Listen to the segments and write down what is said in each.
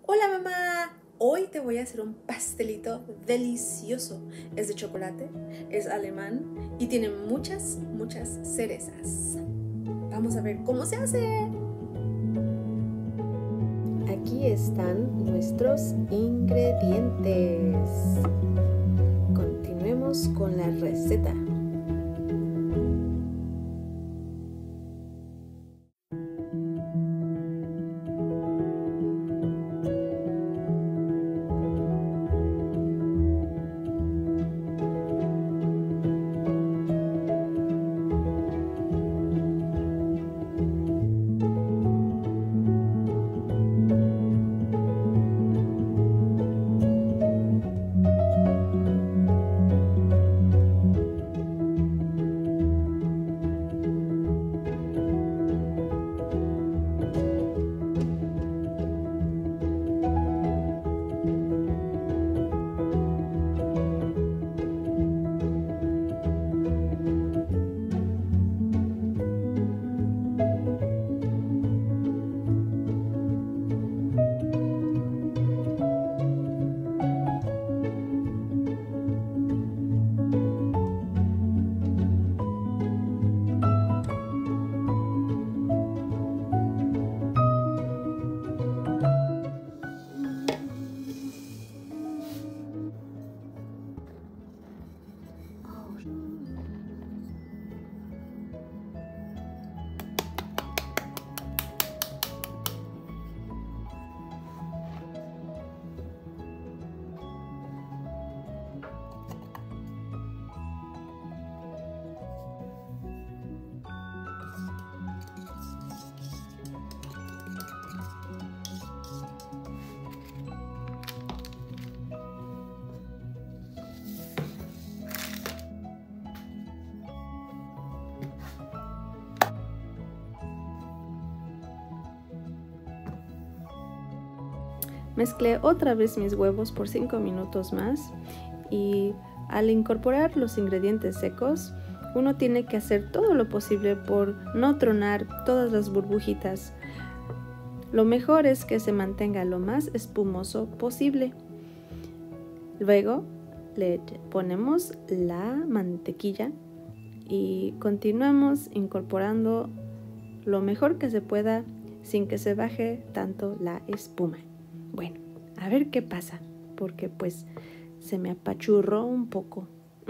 Hola mamá, hoy te voy a hacer un pastelito delicioso. Es de chocolate, es alemán y tiene muchas cerezas. Vamos a ver cómo se hace. Aquí están nuestros ingredientes. Continuemos con la receta. Mezclé otra vez mis huevos por 5 minutos más y al incorporar los ingredientes secos, uno tiene que hacer todo lo posible por no tronar todas las burbujitas. Lo mejor es que se mantenga lo más espumoso posible. Luego le ponemos la mantequilla y continuamos incorporando lo mejor que se pueda sin que se baje tanto la espuma. Bueno, a ver qué pasa, porque pues se me apachurró un poco.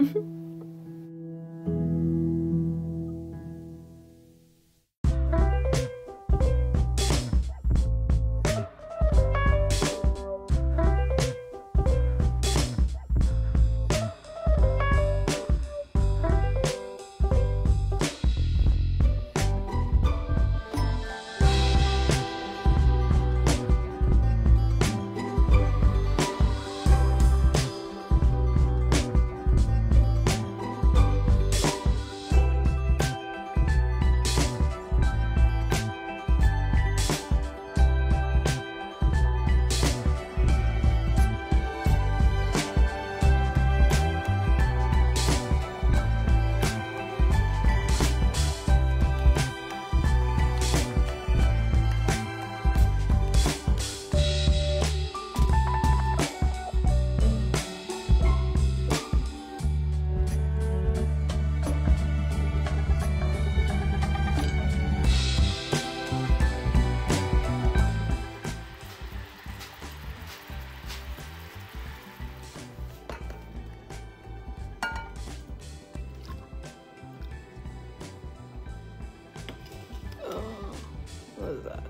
What is that?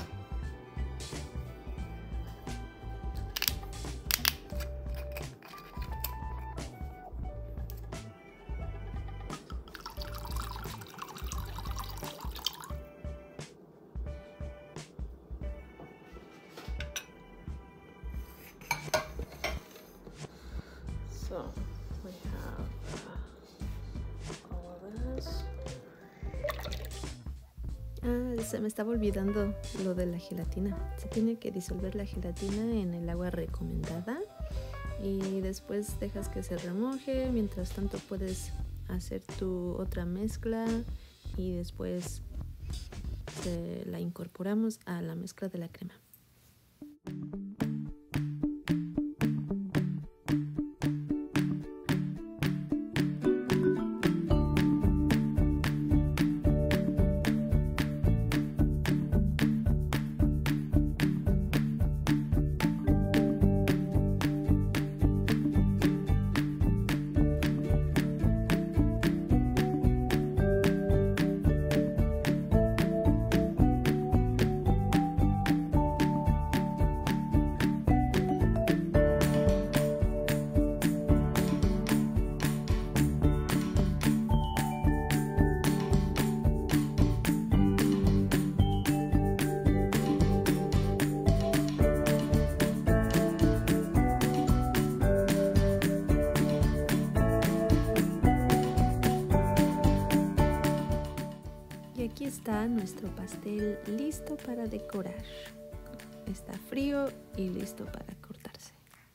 So we have all of this. Se me estaba olvidando lo de la gelatina. Se tiene que disolver la gelatina en el agua recomendada y después dejas que se remoje. Mientras tanto puedes hacer tu otra mezcla y después la incorporamos a la mezcla de la crema. está nuestro pastel listo para decorar. Está frío y listo para cortarse.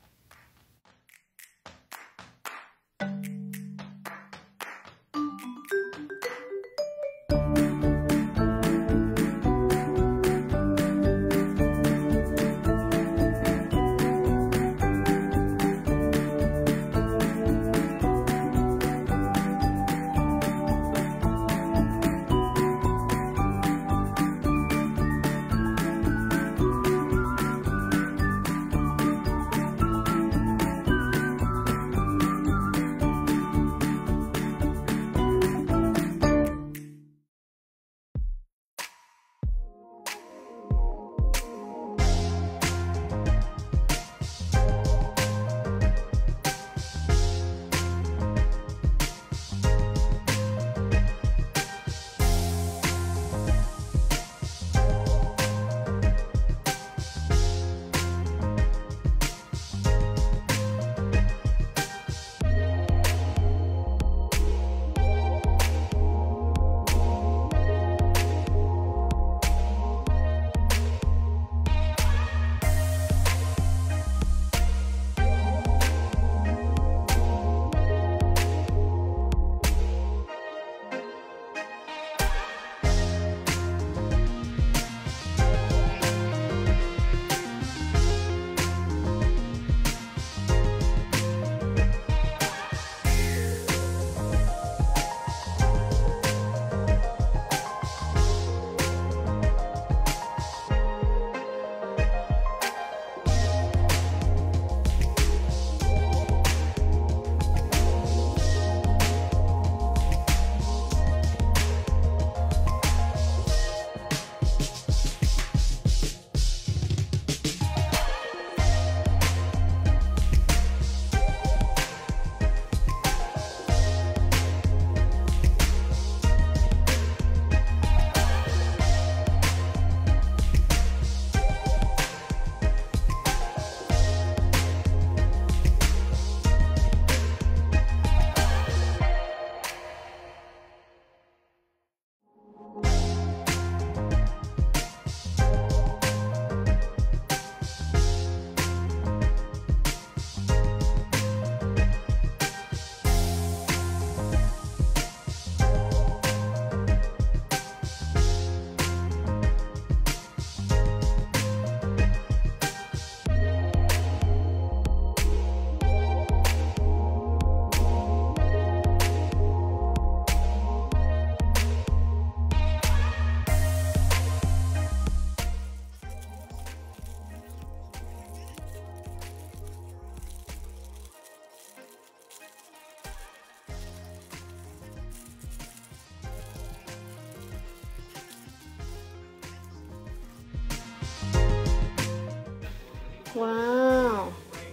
Wow.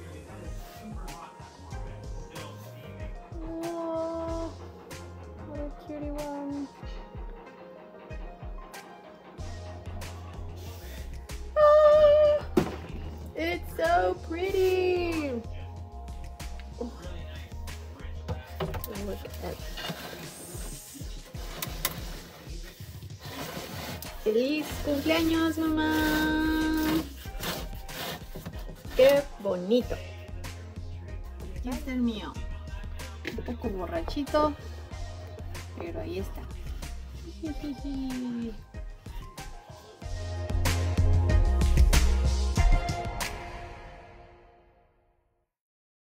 Whoa, what a cutie one. Oh, it's so pretty. Oh. Look at that. ¡Feliz cumpleaños, mamá! ¡Qué bonito! Aquí está el mío. Un poco borrachito, pero ahí está.